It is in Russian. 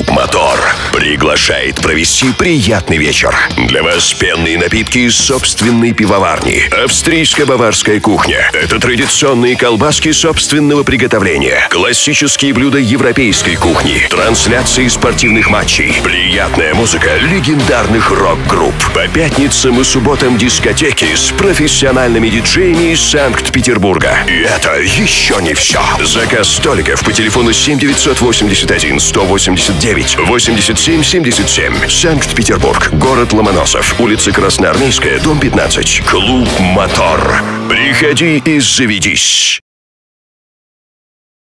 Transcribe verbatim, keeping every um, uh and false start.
Клуб «Мотор» приглашает провести приятный вечер. Для вас пенные напитки из собственной пивоварни. Австрийско-баварская кухня. Это традиционные колбаски собственного приготовления. Классические блюда европейской кухни. Трансляции спортивных матчей. Приятная музыка легендарных рок-групп. По пятницам и субботам дискотеки с профессиональными диджеями из Санкт-Петербурга. И это еще не все. Заказ столиков по телефону семь девятьсот восемьдесят один сто восемьдесят девять восемьдесят семь семьдесят семь. Санкт-Петербург. Город Ломоносов. Улица Красноармейская, дом пятнадцать. Клуб «Мотор». Приходи и заведись.